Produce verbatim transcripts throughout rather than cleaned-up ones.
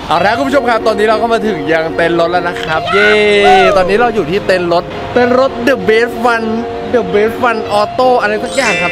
เอาละคุณผู้ชมครับตอนนี้เราก็มาถึงยังเต็นท์รถแล้วนะครับเย้ตอนนี้เราอยู่ที่เต็นท์รถเต็นท์รถ The Best One The Best One Auto อะไรสักอย่างครับ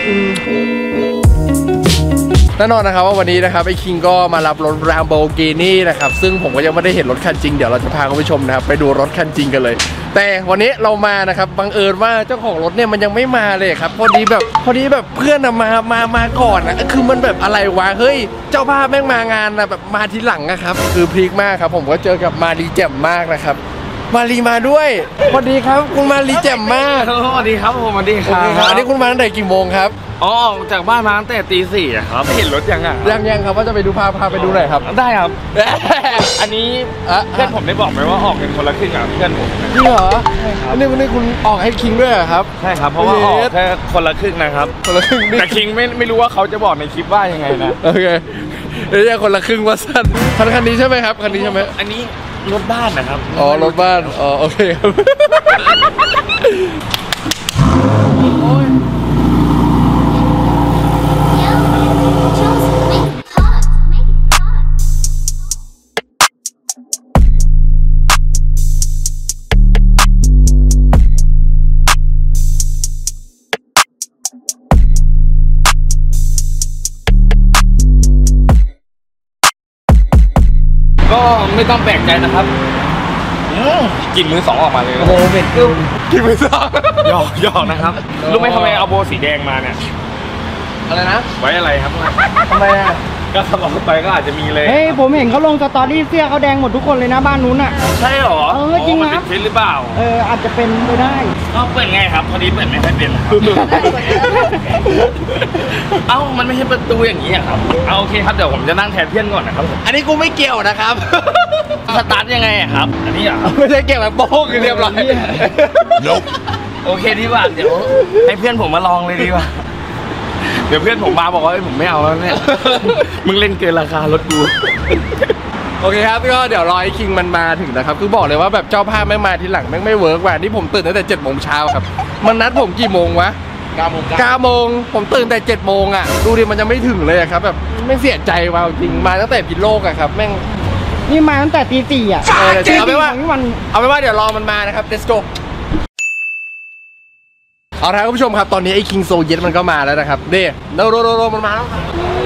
แน่นอนนะครับว่าวันนี้นะครับไอ้คิงก็มารับรถ Lamborghini นะครับซึ่งผมก็ยังไม่ได้เห็นรถคันจริงเดี๋ยวเราจะพาคุณผู้ชมนะครับไปดูรถคันจริงกันเลยแต่วันนี้เรามานะครับบังเอิญว่าเจ้าของรถเนี่ยมันยังไม่มาเลยครับพอดีแบบพอดีแบบเพื่อนมามามาก่อนนะคือมันแบบอะไรวะเฮ้ยเจ้าภาพแม่งมางานนะแบบมาทีหลังนะครับคือพลิกมากครับผมก็เจอกับมารีแจ่มมากนะครับมารีมาด้วยสวัสดีครับคุณมารีแจ่มมากสวัสดีครับผมสวัสดีครับอันนี้คุณมาตั้งแต่กี่โมงครับอ๋อออกจากบ้านมาตั้งแต่ตีสี่ครับไม่เห็นรถยังอ่ะยังยังครับว่าจะไปดูพาพาไปดูหน่อยครับได้ครับอันนี้เพื่อนผมได้บอกไหมว่าออกเป็นคนละครึ่งกับเพื่อนผมจริงเหรอใช่ครับอันนี้วันนี้คุณออกให้คิงด้วยครับใช่ครับเพราะว่าออกแค่คนละครึ่งนะครับคนละครึ่งแต่คิงไม่ไม่รู้ว่าเขาจะบอกในคลิปว่ายังไงนะโอเคเดี๋ยวคนละครึ่งว่าสั้นคันคันนี้ใช่ไหมครับคันนี้ใช่ไหมอันนี้รถบ้านนะครับอ๋อรถบ้านอ๋อโอเคครับก็ไม่ต้องแปลกใจนะครับกลิ่นมือสองออกมาเลยโอ้โหเหม็นกึ้มกลิ่นมือสองหยอกหยอกนะครับรู้ไหมทำไมเอาโบสีแดงมาเนี่ยอะไรนะไว้อะไรครับทำไมอ่ะก็ขับออกไปก็อาจจะมีเลยเฮ้ยผมเห็นเขาลงสตอรี่เสื้อเขาแดงหมดทุกคนเลยนะบ้านนู้นอ่ะใช่หรอเออจริงนะเป็นหรือเปล่าเอออาจจะเป็นไปได้ก็เปิดไงครับพอดีเปิดไม่ค่อยเป็นเอ้ามันไม่ใช่ประตูอย่างนี้ครับเอาโอเคครับเดี๋ยวผมจะนั่งแทนเพื่อนก่อนนะครับอันนี้กูไม่เกี่ยวนะครับสตาร์ทยังไงครับอันนี้อ่ะไม่ใช่เกี่ยวแบบโป๊กเรียบร้อยโอเคดีกว่าเดี๋ยวให้เพื่อนผมมาลองเลยดีกว่าเดี๋ยวเพื่อนผมมาบอกว่าผมไม่เอาแล้วเนี่ยมึงเล่นเกินราคารถกูโอเคครับก็เดี๋ยวรอไอ้คิงมันมาถึงนะครับคือบอกเลยว่าแบบเจ้าภาพไม่มาทีหลังแม่งไม่เวิร์กว่ะนี่ผมตื่นตั้งแต่เจ็ดโมงเช้าครับมันนัดผมกี่โมงวะเก้าโมงเก้าโมงผมตื่นแต่เจ็ดโมงอ่ะดูดิมันจะไม่ถึงเลยครับแบบไม่เสียใจว่ะจริงมาตั้งแต่พิษโลกอะครับแม่งนี่มาตั้งแต่ตีสี่อ่ะเอาไปว่าเอาไปว่าเดี๋ยวรอมันมานะครับ let's goเอาละคุณผู้ชมครับตอนนี้ไอ้คิงโซเย็ตมันก็มาแล้วนะครับเด้โรโรโรโรมันมาแล้ว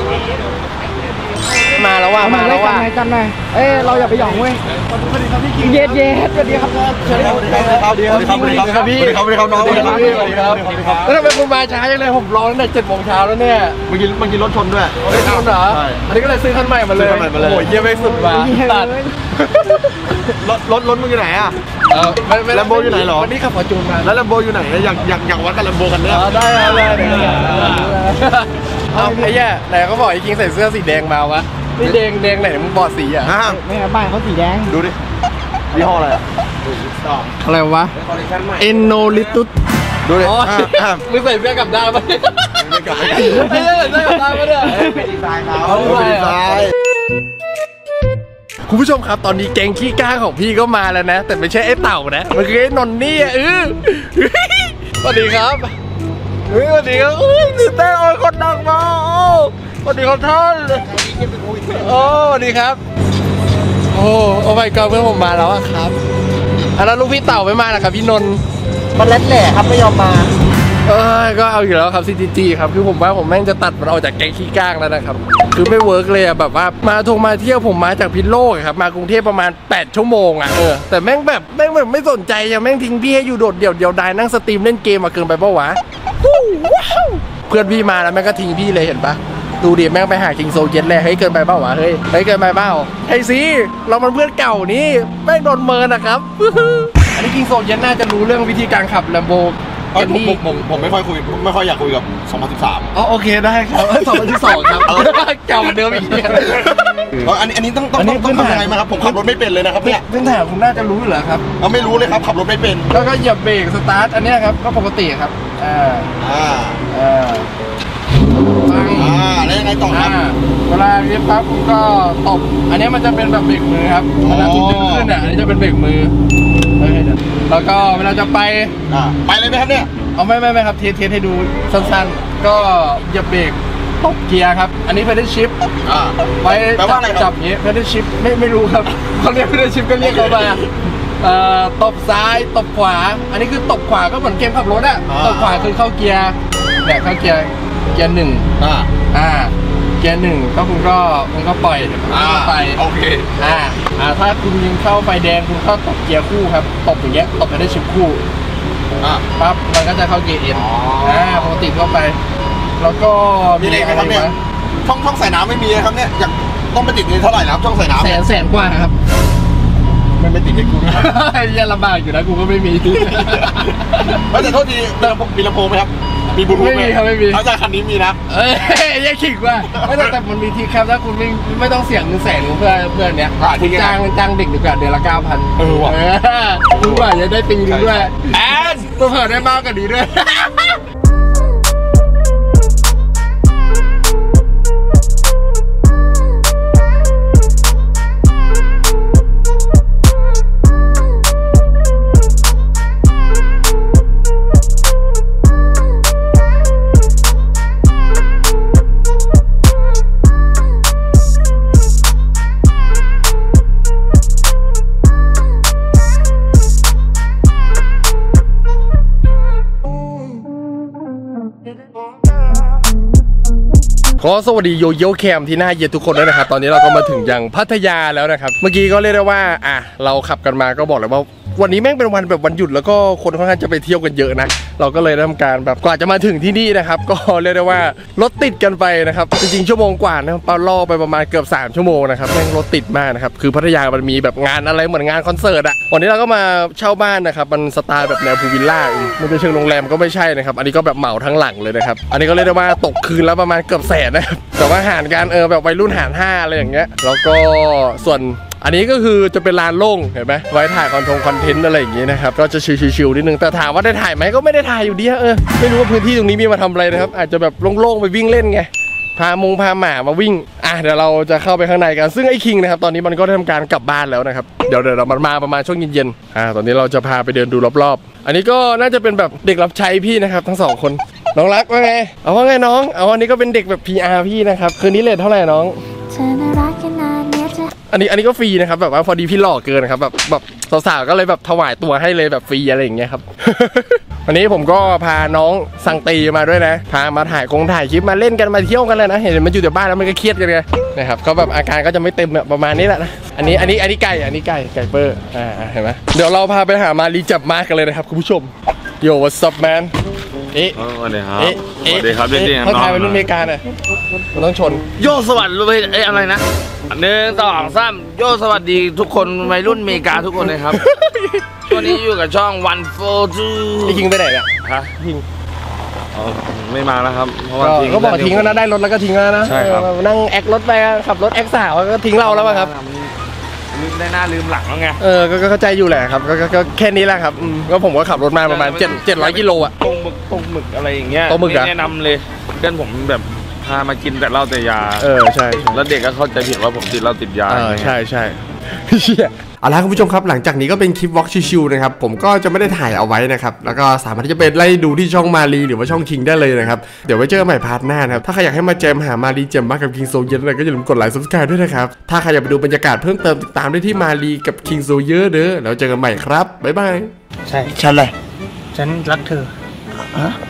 มาแล้วว่ามาแล้วว่าจำหน่อยเอ้เราอย่าไปหยองเว้ยเย็ดเย็ดสวัสดีครับสวัสดีครับสวัสดีครับสวัสดีครับพี่สวัสดีครับน้องสวัสดีครับสวัสดีครับแล้วทำไมคุณมาช้าอย่างไรผมรอตั้งแต่เจ็ดโมงเช้าแล้วเนี่ยเมื่อกี้เมื่อกี้รถชนด้วยรถชนเหรออันนี้ก็เลยซื้อคันใหม่มาเลยโอ้ยเยี่ยมไปสุดมาตัดรถรถรถมึงอยู่ไหนอ่ะแลมโบอยู่ไหนหรอวันนี้ขับฟอร์จูนมาแล้วแลมโบอยู่ไหนอยากอยากอยากวัดกับแลมโบกันเนี่ยได้ได้ได้เอาไอ้แย่ไหนเขาบอกไอ้คิงใส่เสื้อสีแดงมาวะนี่แดงแดงไหนมึงบอดสีอ่ะไม่ครับบ้านเขาสีแดงดูดิยี่ห้ออะไรอะไรวะเอ็นโนลิตุสดูดิมึงใส่เสื้อกับด้านปะไม่กับไม่ใส่เสื้อกับด้านปะเนี่ยเป็นดีไซน์เขาเป็นดีไซน์คุณผู้ชมครับตอนนี้แกงขี้ก้างของพี่ก็มาแล้วนะแต่ไม่ใช่ไอ้เต่านะมันคือไอ้นนนี่อ่ะเออสวัสดีครับเฮ้ยสวัสดีครับอุ้ยตื่นเต้นโอ้ยคนดังมาสวัสดีครับท่านโอ้สวัสดีครับโอ้โอ้ไม่ก็เพื่อนผมมาแล้วครับอ่ะแล้วลูกพี่เต่าไม่มานะครับพี่นนท์มันเล็ดแหล่ครับไม่ยอมมาเออก็เอาอยู่แล้วครับ ซี จี จี ครับคือผมว่าผมแม่งจะตัดมันออกจากแกงขี้ก้างแล้วนะครับคือไม่เวิร์กเลยอะแบบว่ามาทงมาเที่ยวผมมาจากพิษโลกครับมากรุงเทพประมาณแปดชั่วโมงอะเออแต่แม่งแบบแม่งแบบไม่สนใจอะแม่งทิ้งพี่ให้อยู่โดดเดี่ยวเดียวดายนั่งสตรีมเล่นเกมมาเกินไปปะวะเพื่อนพี่มาแล้วแม่งก็ทิ้งพี่เลยเห็นปะดูดิแม่งไปหาคิงโซเย็ตเลยเฮ้ยเกินไปเปล่าวะเฮ้ยเฮ้ยเกินไปเปล่าไอ้ซีเรามันเพื่อนเก่านี่แม่งโดนเมินนะครับอันนี้คิงโซเย็ตน่าจะรู้เรื่องวิธีการขับแลมโบผมผมผมไม่ค่อยคุยไม่ค่อยอยากคุยกับสองพันสิบสามอ๋อโอเคได้ครับสองพันสิบสองครับเก่าเหมือนเดิมอีกทีอันนี้อันนี้ต้องต้องต้องทำยังไงมาครับผมขับรถไม่เป็นเลยนะครับเนี่ยเส้นทางคุณน่าจะรู้อยู่แล้วครับเราไม่รู้เลยครับขับรถไม่เป็นแล้วก็เหยียบเบรกสตาร์ทอันนี้ครับก็ปกติครับอ่าอ่าอ่าอ่าแล้วยังไงต่อครับเวลาเรียบปั๊บผมก็ตบอันนี้มันจะเป็นแบบเบรกมือครับเวลาคุณดึงขึ้นอ่ะอันนี้จะเป็นเบรกมือแล้วก็เวลาจะไปไปเลยไหมครับเนี่ยเอาไม่ไม่ไม่ครับเทสเทสให้ดูสั้นๆก็เหยียบเบรกตบเกียร์ครับอันนี้เพดชิปอ่าไว้แปลว่าอะไรครับจับอย่างนี้เพดชิปไม่ไม่รู้ครับเขาเรียกเพดชิปก็เรียกเขามาเอ่อตบซ้ายตบขวาอันนี้คือตบขวาก็เหมือนเกมขับรถอะตบขวาคือเข้าเกียร์เนี่ยเข้าเกียร์เกียร์หนึ่งอ่าอ่าเกียร์หนึ่งก็คุณก็คุณก็ปล่อยเดี๋ยวมันก็ไปโอเคอ่าอ่าถ้าคุณยิงเข้าไฟแดงคุณเข้าตบเกียร์คู่ครับตบอย่างเงี้ยตบไปได้ชิปคู่อ่าปั๊บมันก็จะเข้าเกียร์เอ็นอ๋ออ่อ่าปกติเข้าไป แล้วก็มีเลขไหมครับเนี่ยวะช่องช่องใส่น้ำไม่มีนะครับเนี่ยอยากต้องไปติดเงินเท่าไหร่นะครับช่องใส่น้ำแสนแสนกว่าครับมันไม่ติดให้กูนะยังลำบากอยู่นะกูก็ไม่มีแต่โทษทีเดิมมีลำโพงไหมครับมีบลูทูธไม่มีครับไม่มีเอาจากคันนี้มีนะเอ้ยยังขิงว่าไม่แต่แต่มันมีทีครับถ้าคุณไม่ไม่ต้องเสี่ยงเงินแสนเพื่อเพื่อนเนี้ยอ่าที่ไงจ้างจ้างเด็กดีกว่าเดือนละเก้าพันเออว่ะคุณว่าจะได้ปีนึงด้วยแอนเผื่อได้มากกว่านี้ด้วย ขอสวัสดีโยโย่แคมที่น่าเยียดทุกคนด้วยนะครับตอนนี้เราก็มาถึงยังพัทยาแล้วนะครับเมื่อกี้ก็เรียกได้ว่าอ่ะเราขับกันมาก็บอกเลยว่าวันนี้แม่งเป็นวันแบบวันหยุดแล้วก็คนค่อนข้างจะไปเที่ยวกันเยอะนะเราก็เลยทำการแบบกว่าจะมาถึงที่นี่นะครับก็เรียกได้ว่ารถติดกันไปนะครับจริงๆชั่วโมงกว่านะปาล่อไปประมาณเกือบสามชั่วโมงนะครับแม่งรถติดมากนะครับคือพัทยามันมีแบบงานอะไรเหมือนงานคอนเสิร์ตอะวันนี้เราก็มาเช่าบ้านนะครับมันสไตล์แบบแนวพูลวิลล่าไม่ใช่เชิงโรงแรมก็ไม่ใช่นะครับอันนี้ก็แบบเหมาทั้งหลังเลยนะครับอันนี้ก็เรียกได้ว่าตกคืนแล้วประมาณเกือบแสนนะครับแต่ว่าหารการเออแบบวัยรุ่นหารห้าอะไรอย่างเงี้ยแล้วก็ส่วนอันนี้ก็คือจะเป็นลานโล่งเห็นไหมไว้ถ่ายคอนทงคอนเทนต์อะไรอย่างงี้นะครับก็จะชิวๆนิดนึงแต่ถามว่าได้ถ่ายไหมก็ไม่ได้ถ่ายอยู่ดีเออไม่รู้ว่าพื้นที่ตรงนี้มีมาทำอะไรนะครับอาจจะแบบโล่งๆไปวิ่งเล่นไงพามงพาหมามาวิ่งอ่ะเดี๋ยวเราจะเข้าไปข้างในกันซึ่งไอ้คิงนะครับตอนนี้มันก็ได้ทำการกลับบ้านแล้วนะครับเดี๋ยวเดี๋ยวเรามาประมาณช่วงเย็นๆอ่าตอนนี้เราจะพาไปเดินดูรอบๆอันนี้ก็น่าจะเป็นแบบเด็กรับใช้พี่นะครับทั้งสองคนน้องรักว่าไงเอาว่าไงน้องเอาอันนี้ก็เป็นเด็กแบบ พี อาร์ พี่นะครับคืนนี้เลทเท่าไหร่น้องอันนี้อันนี้ก็ฟรีนะครับแบบว่าพอดีพี่หล่อเกินนะครับแบบแบบสาวๆก็เลยแบบถวายตัวให้เลยแบบฟรีอะไรอย่างเงี้ยครับ วันนี้ผมก็พาน้องสังตีมาด้วยนะพามาถ่ายคงถ่ายคลิปมาเล่นกันมาเที่ยวกันเลยนะเห็นมันอยู่แต่บ้านแล้วมันก็เครียดกันไงนะครับเขาแบบอาการก็จะไม่เต็มประมาณนี้แหละนะอันนี้อันนี้อันนี้ไก่อันนี้ไก่ไก่เปอร์อ่าเห็นไหมเดี๋ยวเราพาไปหามารีจับมากันเลยนะครับคุณผู้ชมโย่ what's up man เอ๊ะสวัสดีครับเอ๊ะสวัสดีครับเอ๊ะเด็กๆเขาถ่ายไปน้รุ่อน งอเมริกาเนี่ยมันต้องชนๆโยสวัสดีเลยเอ้ยอะไรนะหนึ่งสองสามโยสวัสดีทุกคนวัยรุ่นอเมริกาทุกคนเลยครับ วันนี้อยู่กับช่อง one four two ไอ้คิงไปไหนเนี่ยฮะคิงอ๋อไม่มาแล้วครับเพราะว่าก็ทิ้งก็บอกทิ้งแล้วนะได้รถแล้วก็ทิ้งแล้วนะใช่ครับเออนั่งแอครถไปขับรถแอคสาวก็ทิ้งเราแล้วป่ะครับลืมได้หน้าลืมหลังแล้วไงเออก็ก็เข้าใจอยู่แหละครับก็ก็ก็แค่นี้แหละครับอืมก็ผมก็ขับรถมาประมาณเจ็ดเจ็ดร้อยกิโลอ่ะต้มหมึกต้มหมึกอะไรอย่างเงี้ยต้มหมึกเหรอไแนะนำเลยเพื่อนผมแบบพามากินแต่เหล้าแต่ยาเออใช่ใช่แล้วเด็กก็เข้าใจผิดว่าผมติดเหล้าติดยาเออใช่ใช่เชี่ยเอาละคุณผู้ชมครับหลังจากนี้ก็เป็นคลิปวอล์กชิวๆนะครับผมก็จะไม่ได้ถ่ายเอาไว้นะครับแล้วก็สามารถที่จะไปไล่ดูที่ช่องมารีหรือว่าช่องคิงได้เลยนะครับเดี๋ยวไว้เจอกันใหม่พาร์ทหน้านะครับถ้าใครอยากให้มาแจมหามารีแจมมากกับคิงโซเยอร์อะไรก็อย่าลืมกดไลค์ ซับสไครบ์ ด้วยนะครับถ้าใครอยากไปดูบรรยากาศเพิ่มเติมติดตามได้ที่มารีกับคิงโซเยอร์เด้อแล้วเจอกันใหม่ครับบ๊ายบายใช่ฉันเลยฉันรักเธอฮะ